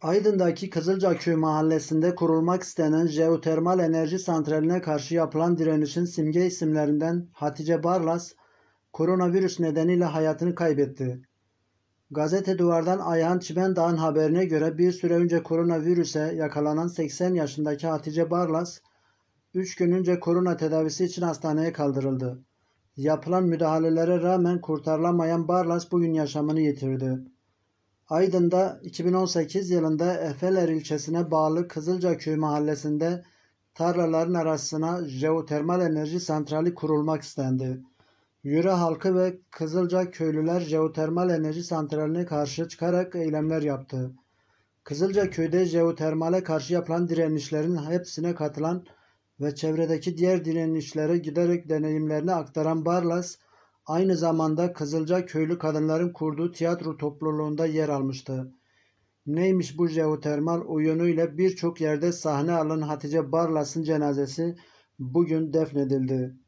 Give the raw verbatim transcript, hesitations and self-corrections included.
Aydın'daki Kızılcaköy mahallesinde kurulmak istenen jeotermal enerji santraline karşı yapılan direnişin simge isimlerinden Hatice Barlas, koronavirüs nedeniyle hayatını kaybetti. Gazete Duvar'dan Ayhan Çimendağ'ın haberine göre bir süre önce koronavirüse yakalanan seksen yaşındaki Hatice Barlas, üç gün önce korona tedavisi için hastaneye kaldırıldı. Yapılan müdahalelere rağmen kurtarılamayan Barlas bugün yaşamını yitirdi. Aydın'da iki bin on sekiz yılında Efeler ilçesine bağlı Kızılcaköy mahallesinde tarlaların arasına jeotermal enerji santrali kurulmak istendi. Yöre halkı ve Kızılca köylüler jeotermal enerji santraline karşı çıkarak eylemler yaptı. Kızılcaköy'de jeotermale karşı yapılan direnişlerin hepsine katılan ve çevredeki diğer direnişlere giderek deneyimlerini aktaran Barlas, aynı zamanda Kızılca köylü kadınların kurduğu tiyatro topluluğunda yer almıştı. Neymiş bu jeotermal oyunuyla birçok yerde sahne alan Hatice Barlas'ın cenazesi bugün defnedildi.